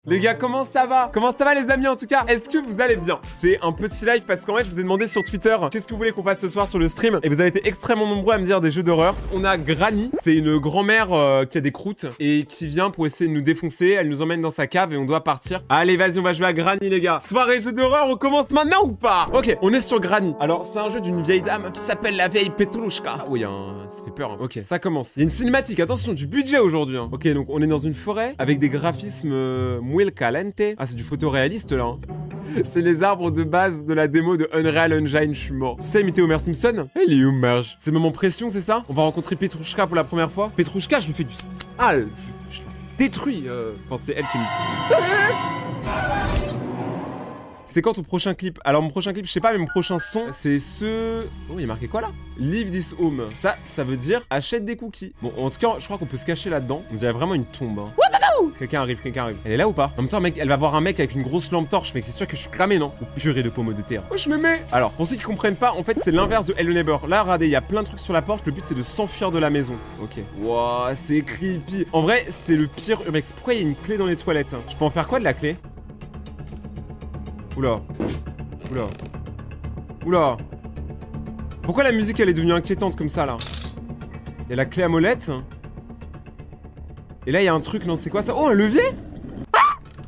Les gars, comment ça va? Comment ça va les amis en tout cas? Est-ce que vous allez bien? C'est un petit live parce qu'en fait je vous ai demandé sur Twitter qu'est-ce que vous voulez qu'on fasse ce soir sur le stream et vous avez été extrêmement nombreux à me dire des jeux d'horreur. On a Granny, c'est une grand-mère qui a des croûtes et qui vient pour essayer de nous défoncer. Elle nous emmène dans sa cave et on doit partir. Allez vas-y, on va jouer à Granny les gars. Soirée jeux d'horreur, on commence maintenant ou pas? Ok, on est sur Granny. Alors c'est un jeu d'une vieille dame qui s'appelle la vieille Petrouchka. Oui, ça fait peur. Ok, ça commence. Il y a une cinématique, attention, du budget aujourd'hui. Ok, donc on est dans une forêt avec des graphismes muy caliente. Ah, c'est du photoréaliste là. C'est les arbres de base de la démo de Unreal Engine, je suis mort. Tu sais imiter Homer Simpson? Elle est Homer. C'est le moment pression, c'est ça? On va rencontrer Petrouchka pour la première fois. Petrouchka, je lui fais du sale. Je la détruis. Enfin, c'est elle qui me... C'est quand ton prochain clip? Alors mon prochain clip, je sais pas, mais mon prochain son, c'est ce... Oh, il y a marqué quoi là? Leave this home. Ça veut dire achète des cookies. Bon, en tout cas, je crois qu'on peut se cacher là-dedans. On dirait vraiment une tombe. Hein. Quelqu'un arrive, quelqu'un arrive. Elle est là ou pas? En même temps, mec, elle va voir un mec avec une grosse lampe torche, mec, c'est sûr que je suis cramé, non? Ou purée de pommes de terre. Oh, je me mets. Alors, pour ceux qui comprennent pas, en fait, c'est l'inverse de Hello Neighbor. Là, regardez, il y a plein de trucs sur la porte. Le but, c'est de s'enfuir de la maison. Ok. Wouah, c'est creepy. En vrai, c'est le pire. Mec, pourquoi il y a une clé dans les toilettes? Je peux en faire quoi de la clé? Oula. Oula. Oula. Pourquoi la musique elle est devenue inquiétante comme ça là? Il y a la clé à molette. Et là il y a un truc, non c'est quoi ça? Oh un levier? Ah!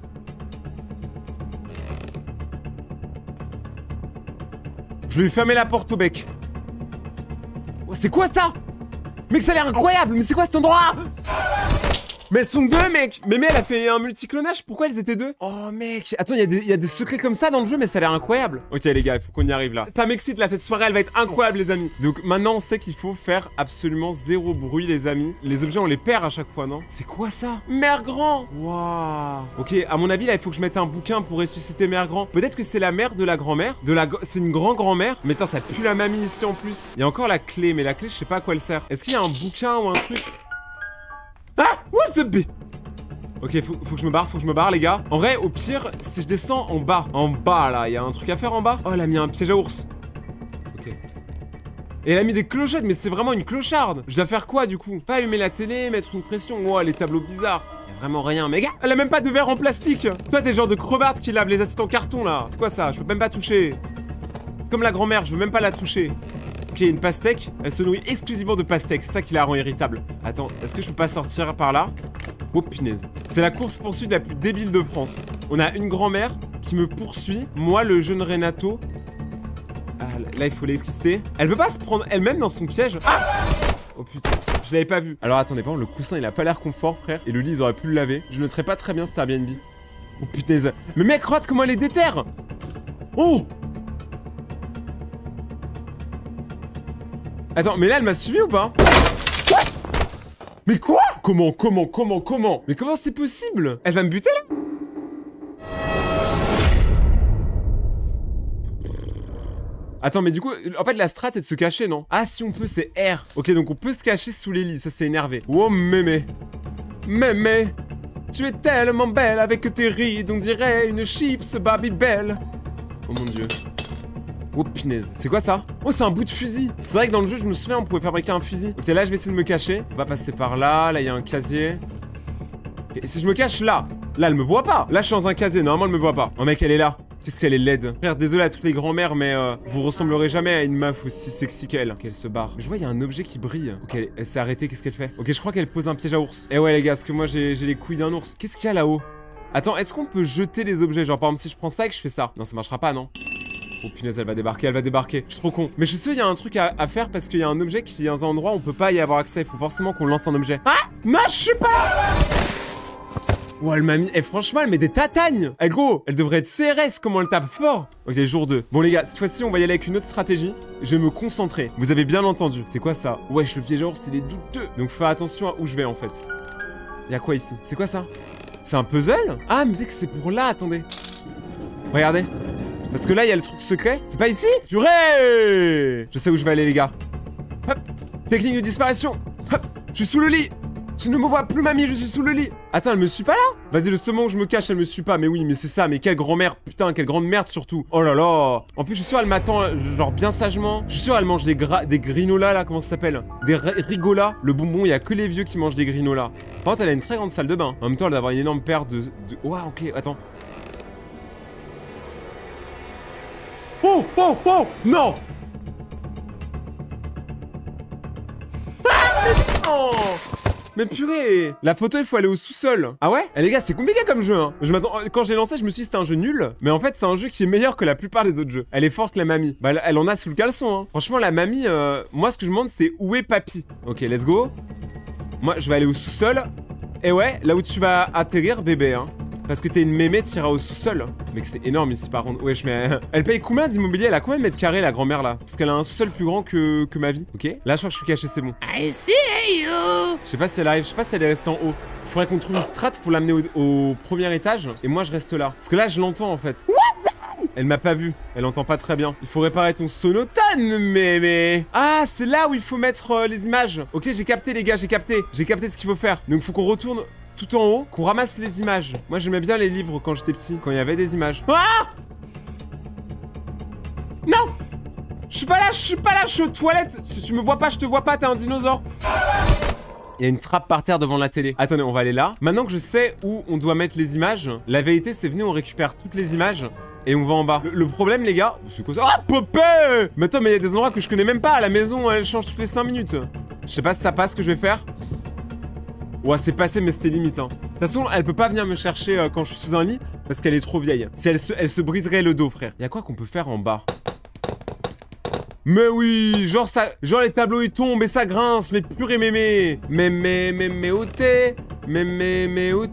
Je lui ai fermé la porte au bec. Oh, c'est quoi ça? Mec ça a l'air incroyable, mais c'est quoi cet endroit? Mais elles sont deux, mec! Mais elle a fait un multiclonage, pourquoi elles étaient deux? Oh, mec! Attends, il y a des secrets comme ça dans le jeu, mais ça a l'air incroyable! Ok, les gars, il faut qu'on y arrive là. Ça m'excite là, cette soirée, elle va être incroyable, les amis! Donc maintenant, on sait qu'il faut faire absolument zéro bruit, les amis. Les objets, on les perd à chaque fois, non? C'est quoi ça? Mère Grand! Waouh! Ok, à mon avis, là, il faut que je mette un bouquin pour ressusciter Mère Grand. Peut-être que c'est la mère de la grand-mère. C'est une grand-grand-mère. Mais attends, ça pue la mamie ici en plus. Il y a encore la clé, mais la clé, je sais pas à quoi elle sert. Est-ce qu'il y a un bouquin ou un truc? Ah! What's the b... Ok, faut que je me barre, les gars. En vrai, au pire, si je descends en bas, là, il y a un truc à faire en bas. Oh, elle a mis un piège à ours. Ok. Et elle a mis des clochettes, mais c'est vraiment une clocharde. Je dois faire quoi, du coup? Pas allumer la télé, mettre une pression. Oh, les tableaux bizarres. Y a vraiment rien, mais gars, elle a même pas de verre en plastique. Toi, t'es le genre de crevarde qui lave les assiettes en carton, là. C'est quoi ça? Je peux même pas toucher. C'est comme la grand-mère, je veux même pas la toucher. Ok, une pastèque, elle se nourrit exclusivement de pastèques, c'est ça qui la rend irritable. Attends, est-ce que je peux pas sortir par là? Oh punaise. C'est la course-poursuite la plus débile de France. On a une grand-mère qui me poursuit, moi le jeune Renato. Ah, là il faut l'électricité. Elle peut pas se prendre elle-même dans son piège? Ah! Oh putain, je l'avais pas vu. Alors attendez, par contre, le coussin il a pas l'air confort, frère. Et le lit ils auraient pu le laver. Je noterais pas très bien cet Airbnb. Oh punaise. Mais mec, regarde comment elle est déterre! Oh! Attends, mais là, elle m'a suivi ou pas? Mais quoi? Comment? Mais comment c'est possible? Elle va me buter, là? Attends, mais du coup, en fait, la strat, c'est de se cacher, non? Ah, si on peut, c'est R. Ok, donc on peut se cacher sous les lits, ça, c'est énervé. Oh, mémé. Mémé, tu es tellement belle avec tes rides, on dirait une chips Babybel. Oh mon dieu. Oh punaise. C'est quoi ça? Oh c'est un bout de fusil. C'est vrai que dans le jeu je me souviens on pouvait fabriquer un fusil. Ok là je vais essayer de me cacher. On va passer par là. Là il y a un casier. Okay, et si je me cache là elle me voit pas. Là je suis dans un casier. Normalement elle me voit pas. Oh mec elle est là. Qu'est-ce qu'elle est laide. Frère désolé à toutes les grand-mères mais vous ressemblerez jamais à une meuf aussi sexy qu'elle. Ok elle se barre. Je vois il y a un objet qui brille. Ok elle s'est arrêtée. Qu'est-ce qu'elle fait? Ok je crois qu'elle pose un piège à ours. Eh ouais les gars parce que moi j'ai les couilles d'un ours. Qu'est-ce qu'il y a là-haut? Attends est-ce qu'on peut jeter les objets? Genre par exemple si je prends ça et que je fais ça. Non ça marchera pas non? Oh punaise, elle va débarquer. Je suis trop con. Mais je suis sûr, il y a un truc à faire parce qu'il y a un objet qui est dans un endroit où on peut pas y avoir accès. Il faut forcément qu'on lance un objet. Ah! Non, je sais pas! Oh, elle m'a mis... Eh, franchement, elle met des tatagnes. Eh, gros, elle devrait être CRS. Comment elle tape fort? Ok, jour 2. Bon, les gars, cette fois-ci, on va y aller avec une autre stratégie. Je vais me concentrer. Vous avez bien entendu. C'est quoi ça? Wesh, le piège à ours, il est douteux. Donc, faut faire attention à où je vais, en fait. Il y a quoi ici? C'est quoi ça? C'est un puzzle? Ah, mais peut-être que c'est pour là, attendez. Regardez. Parce que là, il y a le truc secret. C'est pas ici? Purée! Je sais où je vais aller, les gars. Hop! Technique de disparition. Hop! Je suis sous le lit. Tu ne me vois plus, mamie, je suis sous le lit. Attends, elle me suit pas, là? Vas-y, le second où je me cache, elle me suit pas. Mais oui, mais c'est ça. Mais quelle grand-mère. Putain, quelle grande merde surtout. Oh là là. En plus, je suis sûr, elle m'attend, genre bien sagement. Je suis sûr, elle mange des grinolas là. Comment ça s'appelle? Des rigolas. Le bonbon, il y a que les vieux qui mangent des grinolas. Par contre, elle a une très grande salle de bain. En même temps, elle doit avoir une énorme paire de... Ouah, ok, attends. Oh, oh, oh, non. Ah, mais non. Mais purée! La photo, il faut aller au sous-sol. Ah ouais? Eh les gars, c'est compliqué comme jeu, hein. Quand j'ai lancé, je me suis dit c'était un jeu nul. Mais en fait, c'est un jeu qui est meilleur que la plupart des autres jeux. Elle est forte, la mamie. Bah, elle en a sous le caleçon, hein. Franchement, la mamie, moi, ce que je me demande, c'est où est papy? Ok, let's go. Moi, je vais aller au sous-sol. Et ouais, là où tu vas atterrir, bébé, hein. Parce que t'es une mémé, t'iras au sous-sol. Mec, c'est énorme ici par contre. Wesh, mais elle paye combien d'immobilier? Elle a combien de mètres carrés, la grand-mère là? Parce qu'elle a un sous-sol plus grand que ma vie. Ok. Là, je crois que je suis caché, c'est bon. I see you. Je sais pas si elle arrive, je sais pas si elle est restée en haut. Faudrait qu'on trouve une strat pour l'amener au premier étage. Et moi, je reste là. Parce que là, je l'entends en fait. Elle m'a pas vu, elle entend pas très bien. Il faut réparer ton sonotone, mais... Ah, c'est là où il faut mettre les images. Ok, j'ai capté les gars, j'ai capté. J'ai capté ce qu'il faut faire. Donc, faut qu'on retourne tout en haut, qu'on ramasse les images. Moi, j'aimais bien les livres quand j'étais petit, quand il y avait des images. Ah! Non! Je suis pas là, je suis aux toilettes. Si tu me vois pas, je te vois pas, t'es un dinosaure. Il y a une trappe par terre devant la télé. Attendez, on va aller là. Maintenant que je sais où on doit mettre les images, la vérité, c'est venez, on récupère toutes les images. Et on va en bas. Le problème, les gars... C'est quoi ça? Ah, Popé! Mais attends, mais il y a des endroits que je connais même pas. La maison, elle change toutes les 5 minutes. Je sais pas si ça passe, ce que je vais faire. Ouais, c'est passé, mais c'était limite, hein. De toute façon, elle peut pas venir me chercher quand je suis sous un lit, parce qu'elle est trop vieille. Si elle se briserait le dos, frère. Il y a quoi qu'on peut faire en bas? Mais oui, genre les tableaux ils tombent et ça grince, mais purée mémé. Mais où t'es? Mais où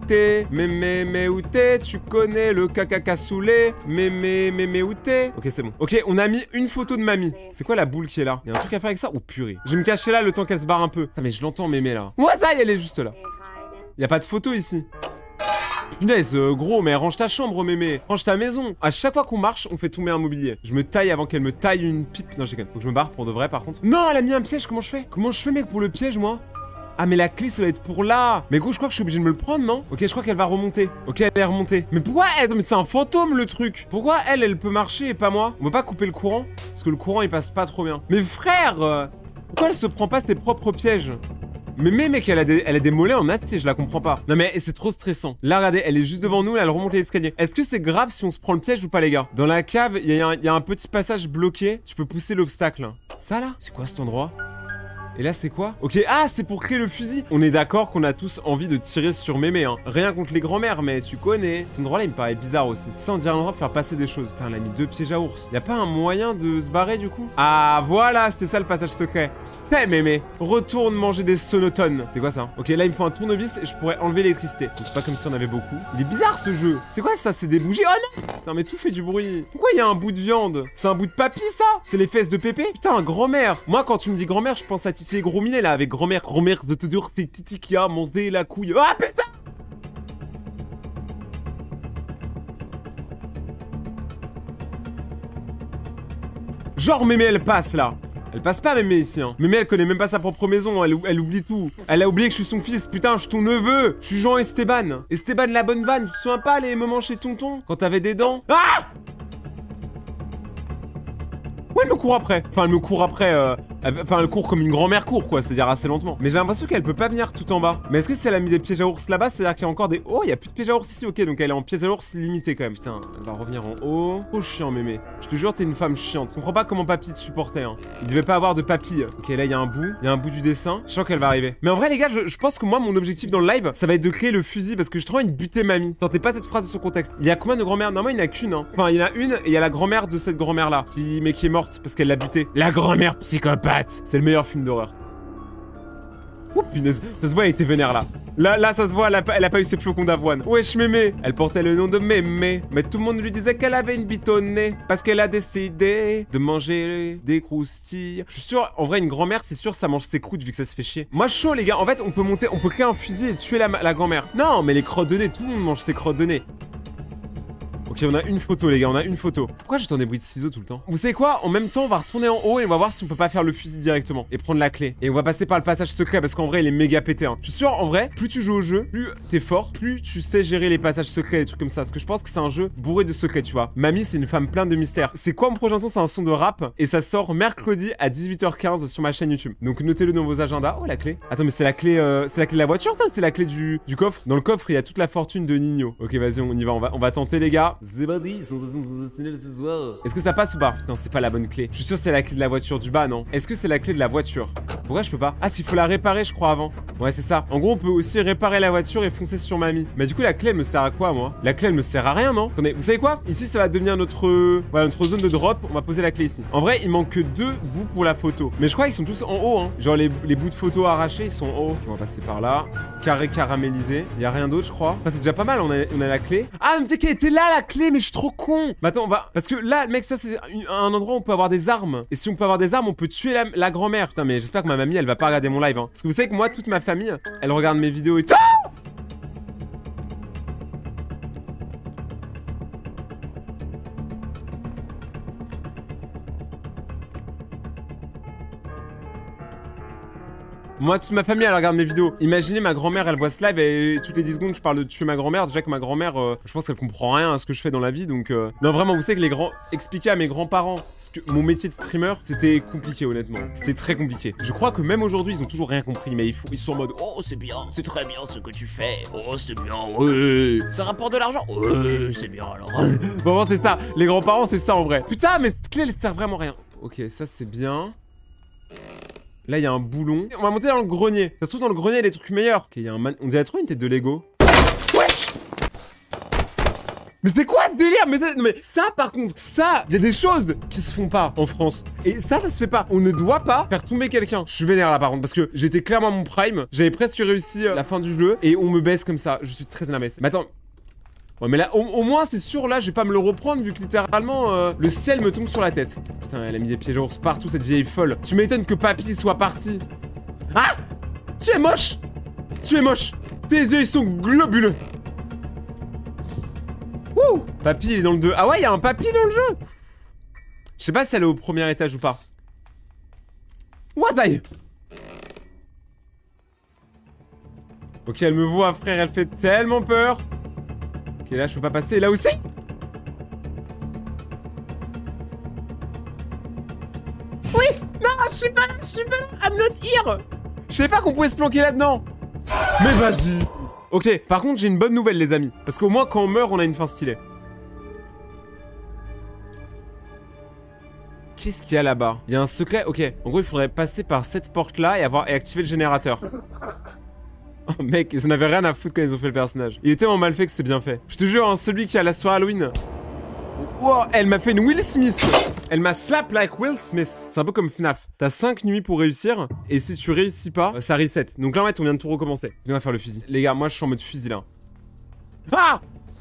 t'es? Tu connais le caca saoulé? Mais où t'es? Ok, c'est bon. Ok, on a mis une photo de mamie. C'est quoi la boule qui est là? Y'a un truc à faire avec ça? Oh purée. Je vais me cacher là le temps qu'elle se barre un peu. Putain, mais je l'entends mémé là. Ouais, ça y est, elle est juste là. Y'a pas de photo ici. Punaise, gros, mais range ta chambre, mémé. Range ta maison. À chaque fois qu'on marche, on fait tomber un mobilier. Je me taille avant qu'elle me taille une pipe. Non, j'ai quand même. Faut que je me barre pour de vrai, par contre. Non, elle a mis un piège. Comment je fais? Comment je fais, mec, pour le piège, moi? Ah, mais la clé, ça va être pour là. Mais gros, je crois que je suis obligé de me le prendre, non? Ok, je crois qu'elle va remonter. Ok, elle est remontée. Mais pourquoi elle? Mais c'est un fantôme, le truc. Pourquoi elle peut marcher et pas moi? On peut pas couper le courant? Parce que le courant, il passe pas trop bien. Mais frère, pourquoi elle se prend pas ses propres pièges? Mais mec, elle a des mollets en acier, je la comprends pas. Non mais c'est trop stressant. Là, regardez, elle est juste devant nous, elle remonte l'escalier. Est-ce que c'est grave si on se prend le piège ou pas, les gars? Dans la cave, il y a un petit passage bloqué. Tu peux pousser l'obstacle. Ça, là? C'est quoi cet endroit? Et là, c'est quoi? Ok, ah, c'est pour créer le fusil. On est d'accord qu'on a tous envie de tirer sur mémé, hein. Rien contre les grands-mères, mais tu connais. Cet endroit-là, il me paraît bizarre aussi. Ça, on dirait un endroit pour faire passer des choses. Putain, elle a mis 2 pièges à ours. Y a pas un moyen de se barrer, du coup? Ah, voilà, c'était ça le passage secret. Hey, mémé, retourne manger des sonotones. C'est quoi ça? Ok, là, il me faut un tournevis et je pourrais enlever l'électricité. C'est pas comme si on avait beaucoup. Il est bizarre, ce jeu. C'est quoi ça? C'est des bougies? Oh non! Putain, mais tout fait du bruit. Pourquoi il y a un bout de viande? C'est un bout de papy, ça? C'est les fesses de Pépé? Putain, grand-mère. Moi, quand tu me dis grand-mère, je pense à Titi et Gros Minet, là, avec grand-mère de te dire c'est Titi qui a monté la couille. Ah putain! Genre mémé elle passe là. Elle passe pas mémé ici hein. Mémé elle connaît même pas sa propre maison, elle oublie tout. Elle a oublié que je suis son fils, putain je suis ton neveu. Je suis Jean Esteban. Esteban la bonne vanne, tu te souviens pas les moments chez tonton? Quand t'avais des dents? Ah! Ouais, elle me court après. Enfin, elle me court après. Enfin, elle court comme une grand-mère court, quoi. C'est-à-dire assez lentement. Mais j'ai l'impression qu'elle peut pas venir tout en bas. Mais est-ce que si elle a mis des pièges à ours là-bas, c'est-à-dire qu'il y a encore des... Oh, il y a plus de pièges à ours ici, ok. Donc elle est en pièges à ours limité quand même. Putain, elle va revenir en haut. Oh, chiant, mémé. Je te jure, t'es une femme chiante. Je comprends pas comment papy te supportait, hein. Il devait pas avoir de papy. Ok, là, il y a un bout. Il y a un bout du dessin. Je sens qu'elle va arriver. Mais en vrai, les gars, je pense que moi, mon objectif dans le live, ça va être de créer le fusil parce que je trouve une butée mamie. Sortez pas cette phrase de son contexte. Il y a combien de grand-mères? Normalement, il n'y en a qu'une, hein. Enfin, il y en a une et il y a la grand-mère de cette grand-mère-là. Mais qui est morte parce qu'elle l'a butée. La grand-mère psychopathe. C'est le meilleur film d'horreur. Oh punaise, ça se voit, elle était vénère là. Là, ça se voit, elle a pas eu ses flocons d'avoine. Wesh mémé, elle portait le nom de mémé. Mais tout le monde lui disait qu'elle avait une bite au nez. Parce qu'elle a décidé de manger des croustilles. Je suis sûr, en vrai, une grand-mère, c'est sûr, ça mange ses croûtes vu que ça se fait chier. Moi, chaud les gars, en fait, on peut créer un fusil et tuer la grand-mère. Non, mais les crottes de nez, tout le monde mange ses crottes de nez. Ok, on a une photo, les gars, on a une photo. Pourquoi j'entends des bruits de ciseaux tout le temps? Vous savez quoi? En même temps, on va retourner en haut et on va voir si on peut pas faire le fusil directement et prendre la clé. Et on va passer par le passage secret parce qu'en vrai, il est méga pété. Hein. Je suis sûr, en vrai, plus tu joues au jeu, plus t'es fort, plus tu sais gérer les passages secrets, les trucs comme ça. Parce que je pense que c'est un jeu bourré de secrets, tu vois. Mamie, c'est une femme pleine de mystères. C'est quoi mon prochain son? C'est un son de rap et ça sort mercredi à 18h15 sur ma chaîne YouTube. Donc notez-le dans vos agendas. Oh, la clé. Attends, mais c'est la clé de la voiture, ça, ou c'est la clé du coffre? Dans le coffre, il y a toute la fortune de Nino. Ok, vas-y, on y va, on va tenter, les gars. Est-ce que ça passe ou pas? Putain, c'est pas la bonne clé. Je suis sûr que c'est la clé de la voiture du bas, non? Est-ce que c'est la clé de la voiture? Pourquoi je peux pas? Ah, s'il faut la réparer, je crois, avant. Ouais, c'est ça. En gros, on peut aussi réparer la voiture et foncer sur mamie. Mais du coup, la clé, elle me sert à quoi, moi? La clé, elle me sert à rien, non? Attendez, vous savez quoi? Ici, ça va devenir notre... voilà, notre zone de drop. On va poser la clé ici. En vrai, il manque que 2 bouts pour la photo. Mais je crois qu'ils sont tous en haut, hein. Genre, les bouts de photo arrachés, ils sont en haut. On va passer par là. Carré caramélisé. Il y a rien d'autre, je crois. Enfin, c'est déjà pas mal, on a la clé. Ah, mais peut-être qu'elle était là, la clé, mais je suis trop con. Mais attends, on va... Parce que là, mec, ça, c'est un endroit où on peut avoir des armes. Et si on peut avoir des armes, on peut tuer la grand-mère. Putain, mais j'espère que ma mamie, elle va pas regarder mon live, hein. Parce que vous savez que moi, toute ma famille, elle regarde mes vidéos et tout. Moi, toute ma famille, elle regarde mes vidéos. Imaginez, ma grand-mère, elle voit ce live et toutes les 10 secondes, je parle de tuer ma grand-mère. Déjà que ma grand-mère, je pense qu'elle comprend rien à ce que je fais dans la vie, donc... Non, vraiment, vous savez que expliquer à mes grands-parents que mon métier de streamer, c'était compliqué, honnêtement. C'était très compliqué. Je crois que même aujourd'hui, ils ont toujours rien compris, mais ils sont en mode « Oh, c'est bien, c'est très bien ce que tu fais. Oh, c'est bien, ouais. Ça rapporte de l'argent. Ouais, c'est bien, alors. » Bon, c'est ça. Les grands-parents, c'est ça, en vrai. Putain, mais cette clé, elle sert vraiment rien. Ok, ça, c'est bien. Là, il y a un boulon. On va monter dans le grenier. Ça se trouve, dans le grenier, il y a des trucs meilleurs. Ok, il y a un man... On dirait trop une tête de Lego. Wesh! Mais c'est quoi ce délire? Mais ça, par contre, ça, il y a des choses qui se font pas en France. Et ça se fait pas. On ne doit pas faire tomber quelqu'un. Je suis vénère là, par contre, parce que j'étais clairement à mon prime. J'avais presque réussi la fin du jeu. Et on me baisse comme ça. Je suis très énervé. Mais attends... Ouais, mais là, au moins, c'est sûr, là, je vais pas me le reprendre vu que littéralement, le ciel me tombe sur la tête. Putain, elle a mis des pièges à ours partout, cette vieille folle. Tu m'étonnes que papy soit parti. Ah! Tu es moche! Tu es moche! Tes yeux, ils sont globuleux. Wouh! Papy, il est dans le 2. Ah ouais, il y a un papy dans le jeu! Je sais pas si elle est au premier étage ou pas. Wazai! Ok, elle me voit, frère, elle fait tellement peur. Ok, là, je peux pas passer. Là aussi? Oui! Non, je suis pas là, I'm not here! Je savais pas qu'on pouvait se planquer là-dedans! Mais vas-y! Ok, par contre, j'ai une bonne nouvelle, les amis. Parce qu'au moins, quand on meurt, on a une fin stylée. Qu'est-ce qu'il y a là-bas? Il y a un secret? Ok, en gros, il faudrait passer par cette porte-là et activer le générateur. Oh mec, ils en avaient rien à foutre quand ils ont fait le personnage. Il est tellement mal fait que c'est bien fait. Je te jure, hein, celui qui a la soirée Halloween. Wow, elle m'a fait une Will Smith. Elle m'a slap like Will Smith. C'est un peu comme FNAF. T'as 5 nuits pour réussir. Et si tu réussis pas, ça reset. Donc là, en fait, on vient de tout recommencer. On va faire le fusil. Les gars, moi, je suis en mode fusil là. Ah!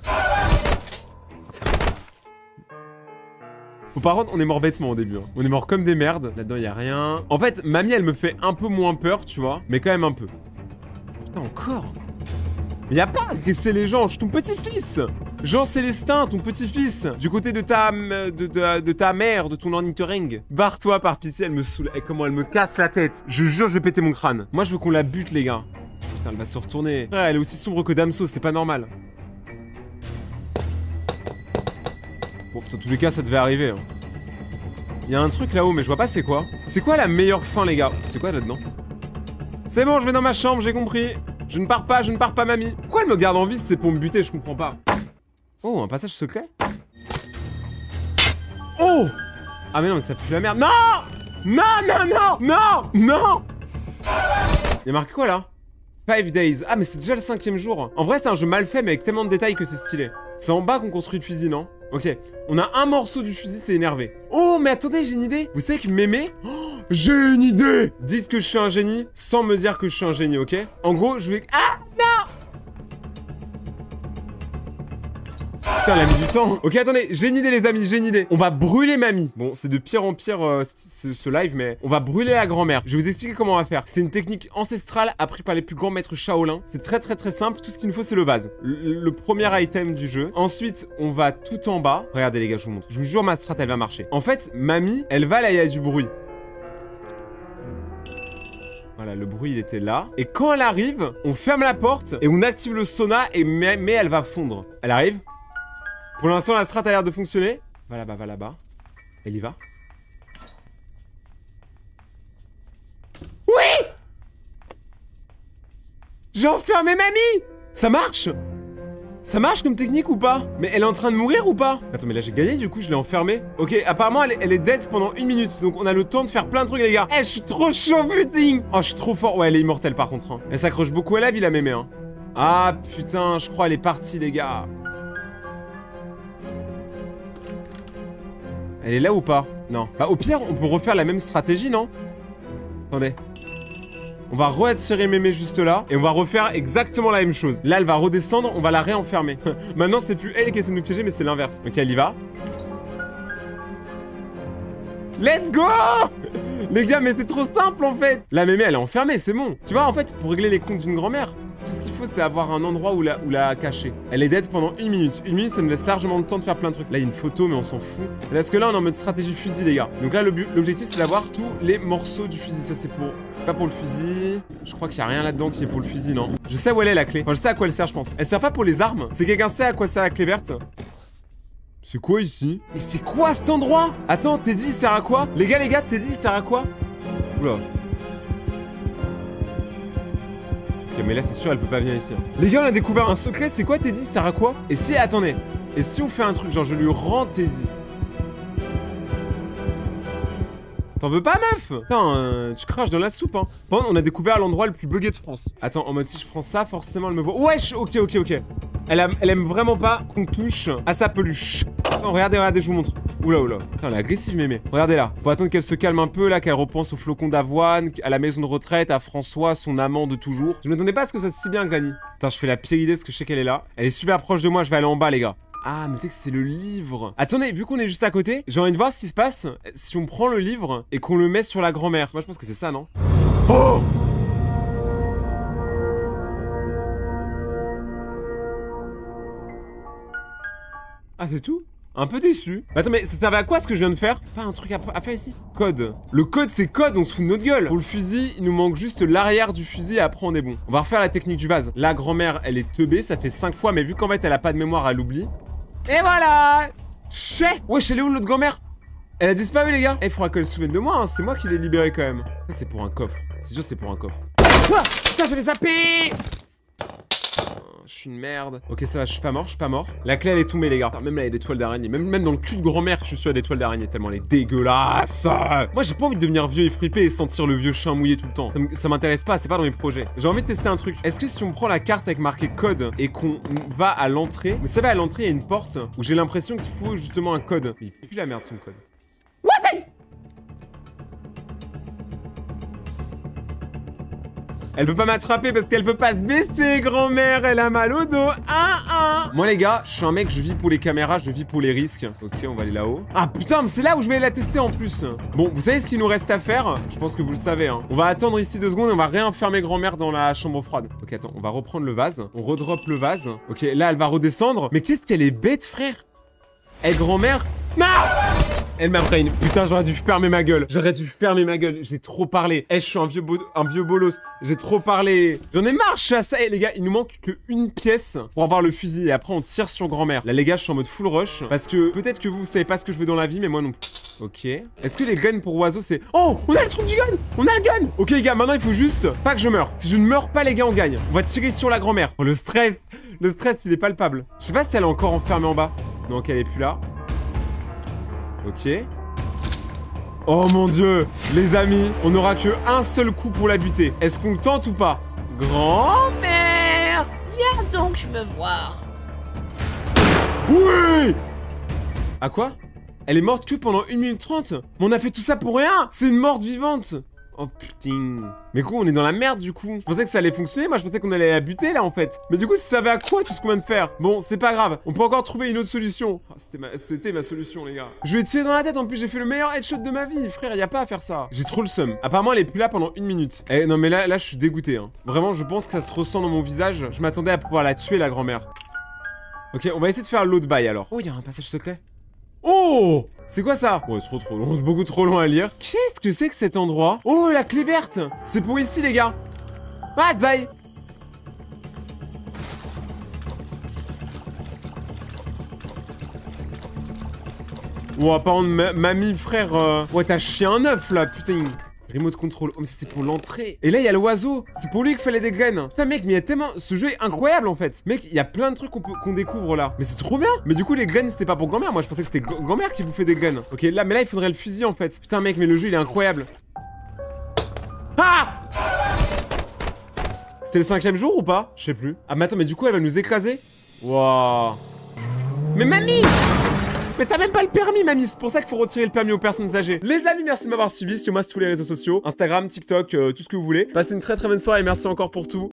Bon, par contre, on est mort bêtement au début. Hein. On est mort comme des merdes. Là-dedans, y a rien. En fait, mamie, elle me fait un peu moins peur, tu vois. Mais quand même un peu. Encore? Mais y'a pas à agresser les gens, je suis ton petit-fils! Jean-Célestin, ton petit-fils! Du côté de ta mère, de ton ornithorynque. Barre-toi par pitié, elle me saoule. Et comment elle me casse la tête! Je jure, je vais péter mon crâne. Moi, je veux qu'on la bute, les gars. Putain, elle va se retourner. Frère, elle est aussi sombre que Damso, c'est pas normal. Bon, dans tous les cas, ça devait arriver. Hein. Y'a un truc là-haut, mais je vois pas c'est quoi. C'est quoi la meilleure fin, les gars? C'est quoi là-dedans? C'est bon, je vais dans ma chambre, j'ai compris. Je ne pars pas, mamie. Pourquoi elle me garde en vie si c'est pour me buter? Je comprends pas. Oh, un passage secret? Oh! Ah mais non, mais ça pue la merde. Non! Non, non, non! Non! Non! Y'a marqué quoi, là? 5 days. Ah, mais c'est déjà le 5e jour. En vrai, c'est un jeu mal fait, mais avec tellement de détails que c'est stylé. C'est en bas qu'on construit le fusil, non? Ok. On a un morceau du fusil, c'est énervé. Oh, mais attendez, j'ai une idée. Vous savez que Mémé... Oh, j'ai une idée! Dites que je suis un génie, sans me dire que je suis un génie, ok? En gros, je vais... Ah! Non! Putain, elle a mis du temps. Ok, attendez, j'ai une idée les amis, j'ai une idée. On va brûler mamie. Bon, c'est de pire en pire ce live, mais on va brûler la grand-mère. Je vais vous expliquer comment on va faire. C'est une technique ancestrale apprise par les plus grands maîtres Shaolin. C'est très simple. Tout ce qu'il nous faut, c'est le vase. Le premier item du jeu. Ensuite, on va tout en bas. Regardez les gars, je vous montre. Je vous jure, ma strat, elle va marcher. En fait, mamie, elle va là, il y a du bruit. Voilà, le bruit, il était là. Et quand elle arrive, on ferme la porte et on active le sauna mais elle va fondre. Elle arrive. Pour l'instant, la strat a l'air de fonctionner. Va là-bas, va là-bas. Elle y va. Oui! J'ai enfermé mamie! Ça marche? Ça marche comme technique ou pas? Mais elle est en train de mourir ou pas? Attends, mais là j'ai gagné du coup, je l'ai enfermée. Ok, apparemment elle est dead pendant 1 minute. Donc on a le temps de faire plein de trucs les gars. Eh, je suis trop chaud putain! Oh, je suis trop fort. Ouais, elle est immortelle par contre. Hein. Elle s'accroche beaucoup à la vie la mémé. Hein. Ah putain, je crois elle est partie les gars. Elle est là ou pas? Non. Bah au pire, on peut refaire la même stratégie, non? Attendez. On va re-attirer mémé juste là. Et on va refaire exactement la même chose. Là, elle va redescendre, on va la réenfermer. Maintenant, c'est plus elle qui essaie de nous piéger, mais c'est l'inverse. Ok, elle y va. Let's go! Les gars, mais c'est trop simple en fait. La mémé, elle est enfermée, c'est bon. Tu vois, en fait, pour régler les comptes d'une grand-mère, tout ce qu'il faut, c'est avoir un endroit où la cacher. Elle est dead pendant 1 minute. 1 minute, ça nous laisse largement le temps de faire plein de trucs. Là, il y a une photo, mais on s'en fout. Parce que là, on est en mode stratégie fusil, les gars. Donc là, l'objectif, c'est d'avoir tous les morceaux du fusil. Ça, c'est pour... C'est pas pour le fusil. Je crois qu'il y a rien là-dedans qui est pour le fusil, non? Je sais où elle est, la clé. Enfin, je sais à quoi elle sert, je pense. Elle sert pas pour les armes. Si quelqu'un sait à quoi sert la clé verte. C'est quoi ici? Mais c'est quoi cet endroit? Attends, Teddy, il sert à quoi? Les gars, Teddy, il sert à quoi? Oula. Ok, mais là, c'est sûr, elle peut pas venir ici. Hein. Les gars, on a découvert un secret. C'est quoi, Teddy? Ça sert à quoi? Et si... Attendez. Et si on fait un truc, genre, je lui rends Teddy? T'en veux pas, meuf? Putain, tu craches dans la soupe, hein. Par contre, on a découvert l'endroit le plus bugué de France. Attends, en mode, si je prends ça, forcément, elle me voit. Wesh, ok. Elle aime vraiment pas qu'on touche à sa peluche. Attends, regardez, je vous montre. Oula. Putain, elle est agressive, mémé. Regardez là. Faut attendre qu'elle se calme un peu, là, qu'elle repense au flocon d'avoine, à la maison de retraite, à François, son amant de toujours. Je m'attendais pas à ce que ça soit si bien, Granny. Putain, je fais la pire idée parce que je sais qu'elle est là. Elle est super proche de moi, je vais aller en bas, les gars. Ah, mais tu sais que c'est le livre. Attendez, vu qu'on est juste à côté, j'ai envie de voir ce qui se passe si on prend le livre et qu'on le met sur la grand-mère. Moi, je pense que c'est ça, non? Oh! Ah, c'est tout? Un peu déçu. Mais attends, mais ça servait à quoi ce que je viens de faire? Pas un truc à faire ici? Code. Le code, c'est code, on se fout de notre gueule. Pour le fusil, il nous manque juste l'arrière du fusil et après on est bon. On va refaire la technique du vase. La grand-mère, elle est teubée, ça fait 5 fois, mais vu qu'en fait, elle a pas de mémoire, elle oublie. Et voilà! Chais! Wesh, elle est où notre grand-mère? Elle a disparu, les gars. Eh, il faudra qu'elle se souvienne de moi, hein. C'est moi qui l'ai libérée quand même. Ça, c'est pour un coffre. C'est sûr, c'est pour un coffre. Ah, putain, j'avais zappé! Je suis une merde. Ok, ça va, je suis pas mort. La clé, elle est tombée, les gars. Enfin, même là, il y a des toiles d'araignée. Même dans le cul de grand-mère, je suis sûr, il y a des toiles d'araignée tellement elle est dégueulasse. Moi, j'ai pas envie de devenir vieux et fripé et sentir le vieux chien mouillé tout le temps. Ça m'intéresse pas, c'est pas dans mes projets. J'ai envie de tester un truc. Est-ce que si on prend la carte avec marqué code et qu'on va à l'entrée, vous savez, à l'entrée, il y a une porte où j'ai l'impression qu'il faut justement un code. Mais il pue la merde, son code. Elle peut pas m'attraper parce qu'elle peut pas se baisser, grand-mère, elle a mal au dos. Moi, les gars, je suis un mec, je vis pour les caméras, je vis pour les risques. Ok, on va aller là-haut. Ah putain, mais c'est là où je vais la tester en plus. Bon, vous savez ce qu'il nous reste à faire? Je pense que vous le savez, hein. On va attendre ici 2 secondes et on va réenfermer grand-mère dans la chambre froide. Ok, attends, on va reprendre le vase. On redrop le vase. Ok, là, elle va redescendre. Mais qu'est-ce qu'elle est bête, frère? Eh, grand-mère? Non! Elle m'a brain. Putain, j'aurais dû fermer ma gueule. J'ai trop parlé. Eh, je suis un vieux bolos. J'ai trop parlé. J'en ai marre, je suis à ça. Eh, les gars, il nous manque qu'une pièce pour avoir le fusil. Et après, on tire sur grand-mère. Là, les gars, je suis en mode full rush. Parce que peut-être que vous savez pas ce que je veux dans la vie, mais moi non plus. Ok. Est-ce que les guns pour oiseaux, c'est... Oh, on a le truc du gun! On a le gun! Ok, les gars, maintenant, il faut juste pas que je meure. Si je ne meurs pas, les gars, on gagne. On va tirer sur la grand-mère. Oh, le stress, il est palpable. Je sais pas si elle est encore enfermée en bas. Non, ok, elle est plus là. Ok. Oh mon dieu, les amis, on n'aura que un seul coup pour la buter. Est-ce qu'on le tente ou pas? Grand-mère! Viens donc me voir. Oui! À quoi? Elle est morte que pendant 1 minute 30? Mais on a fait tout ça pour rien! C'est une morte vivante! Oh putain. Mais quoi, on est dans la merde du coup. Je pensais que ça allait fonctionner, moi je pensais qu'on allait la buter là en fait. Mais du coup, ça savait à quoi tout ce qu'on vient de faire? Bon, c'est pas grave, on peut encore trouver une autre solution. Oh, c'était ma solution les gars. Je lui ai tiré dans la tête, en plus j'ai fait le meilleur headshot de ma vie, frère, y a pas à faire ça. J'ai trop le seum. Apparemment elle est plus là pendant 1 minute. Eh non mais là je suis dégoûté hein. Vraiment, je pense que ça se ressent dans mon visage. Je m'attendais à pouvoir la tuer la grand-mère. Ok, on va essayer de faire l'autre bail alors. Oh, il y a un passage secret. Oh! C'est quoi ça? Ouais, c'est trop long, beaucoup trop long à lire. Qu'est-ce que c'est que cet endroit? Oh, la clé verte! C'est pour ici, les gars. Ah, bye! Oh, par contre, mamie, frère... Ouais, t'as chié un œuf, là, putain. Remote control. Oh, mais c'est pour l'entrée. Et là, il y a l'oiseau. C'est pour lui qu'il fallait des graines. Putain, mec, mais il y a tellement... Ce jeu est incroyable, en fait. Mec, il y a plein de trucs qu'on découvre, là. Mais c'est trop bien. Mais du coup, les graines, c'était pas pour grand-mère. Moi, je pensais que c'était grand-mère qui bouffait des graines. Ok, là, mais là, il faudrait le fusil, en fait. Putain, mec, mais le jeu, il est incroyable. Ah! C'était le 5e jour ou pas? Je sais plus. Ah, mais attends, mais du coup, elle va nous écraser? Waouh. Mais mamie! Mais t'as même pas le permis, mamie. C'est pour ça qu'il faut retirer le permis aux personnes âgées. Les amis, merci de m'avoir suivi. Suivez-moi sur tous les réseaux sociaux. Instagram, TikTok, tout ce que vous voulez. Passez une très bonne soirée et merci encore pour tout.